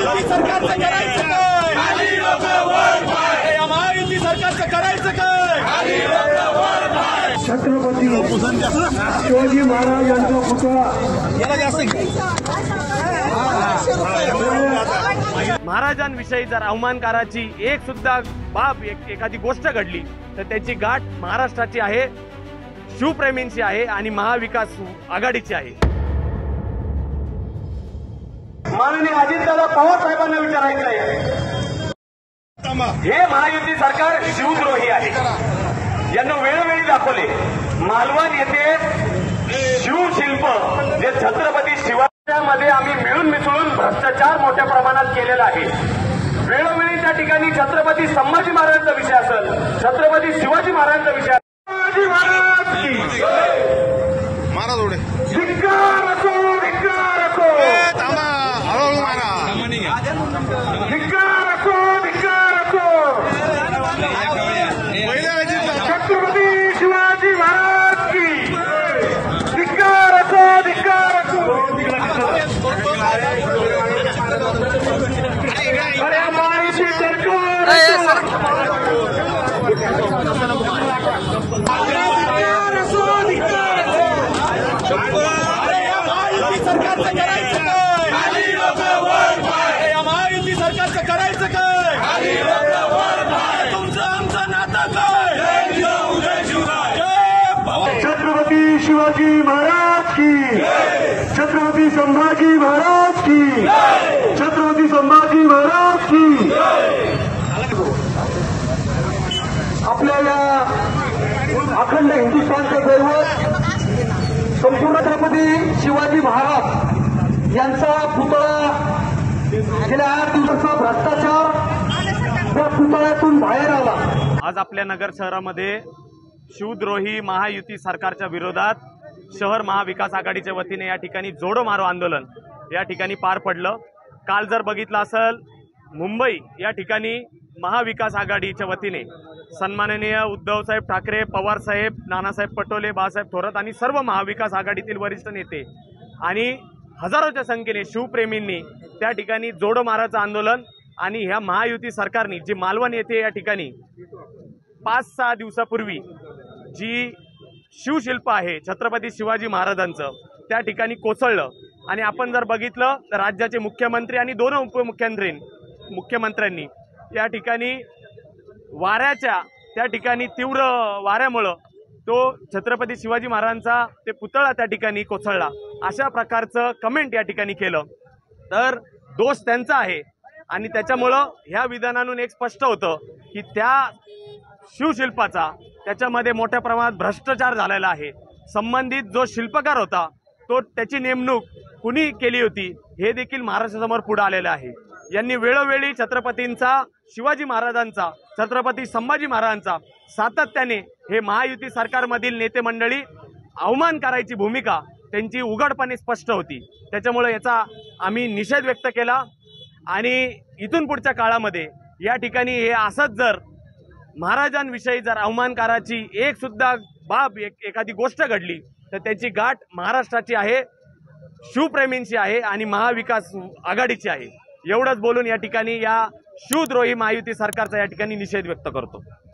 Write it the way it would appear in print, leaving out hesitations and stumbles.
महायुती सरकारचं करायचं काय? या महायुती सरकारचं करायचं काय? छत्रपती शिवाजी महाराज यांचा पुतळा महाराजांविषयी जर अवमानकाराची एक सुद्धा बाब एखादी गोष्ट घडली तर त्याची गाठ महाराष्ट्राची आहे, शिवप्रेमींची आहे आणि महाविकास आघाडीची आहे। माननीय अजितदादा पवार साहेबांना विचारायचं आहे, हे महायुती सरकार शिवद्रोही आहे। यांना वेळोवेळी दाखवले मालवण येथे शिवशिल्प जे छत्रपती शिवाजीमध्ये आम्ही मिळून मिसळून भ्रष्टाचार मोठ्या प्रमाणात केलेला आहे। वेळोवेळी त्या ठिकाणी छत्रपती संभाजी महाराजांचा विषय असेल, छत्रपती शिवाजी महाराजांचा विषय, शिवाजी महाराज की महाराज उडे धिक्कार असो, धिक्कार असो, थांबा हळूहळू मारा धिक्कार असो, धिक्कार असो, छत्रपती शिवाजी महाराज की धिक्कार असो, धिक्कार असो। अरे महायुती सरकार सरकारचं करायचं काय? या महायुती सरकारचं करायचं काय? तुमचं आमचं नातं काय? छत्रपती शिवाजी महाराज की, छत्रपती संभाजी महाराज की, छत्रपती संभाजी महाराज की। आपल्या या अखंड हिंदुस्थानचं दैवत संपूर्ण छत्रपती शिवाजी महाराज यांचा पुतळा गेल्या 8 दिवसाचा भ्रष्टाचार त्या पुतळ्यातून बाहेर आला। आज आपल्या नगर शहरामध्ये शिवद्रोही महायुती सरकारच्या विरोधात शहर महाविकास आघाडीच्या वतीने या ठिकाणी जोडो मारो आंदोलन या ठिकाणी पार पडलं। काल जर बघितलं असेल मुंबई या ठिकाणी महाविकास आघाडीच्या वतीने सन्माननीय उद्धवसाहेब ठाकरे, पवारसाहेब, नानासाहेब पटोले, बाळासाहेब थोरात आणि सर्व महाविकास आघाडीतील वरिष्ठ नेते आणि हजारोच्या संख्येने शिवप्रेमींनी त्या ठिकाणी जोडो माराचं आंदोलन आणि ह्या महायुती सरकारने जी मालवण येथे या ठिकाणी 5-6 दिवसापूर्वी जी शिवशिल्प आहे छत्रपती शिवाजी महाराजांचं त्या ठिकाणी कोसळलं। आणि आपण जर बघितलं तर राज्याचे मुख्यमंत्री आणि 2 मुख्यमंत्र्यांनी या ठिकाणी वाऱ्याच्या त्या ठिकाणी तीव्र वाऱ्यामुळं तो छत्रपती शिवाजी महाराजांचा ते पुतळा त्या ठिकाणी कोसळला अशा प्रकारचं कमेंट या ठिकाणी केलं तर दोष त्यांचा आहे। आणि त्याच्यामुळं ह्या विधानातून एक स्पष्ट होतं की त्या शिवशिल्पाचा त्याच्यामध्ये मोठ्या प्रमाणात भ्रष्टाचार झालेला आहे। संबंधित जो शिल्पकार होता तो त्याची नेमणूक कुणी केली होती हे देखील महाराष्ट्रासमोर पुढे आलेलं आहे। यांनी वेळोवेळी छत्रपतींचा, शिवाजी महाराजांचा, छत्रपती संभाजी महाराजांचा सातत्याने हे महायुती सरकारमधील नेते मंडळी अवमान करायची भूमिका त्यांची उघडपणे स्पष्ट होती। त्याच्यामुळे याचा आम्ही निषेध व्यक्त केला आणि इथून पुढच्या काळामध्ये या ठिकाणी हे असंच जर महाराजांविषयी जर अवमानकाराची एक सुद्धा बाब एखादी गोष्ट घडली तर त्याची गाठ महाराष्ट्राची आहे, शिवप्रेमींची आहे आणि महाविकास आघाडीची आहे। एवढंच बोलून या ठिकाणी या शिवद्रोही महायुती सरकारचा या ठिकाणी निषेध व्यक्त करतो।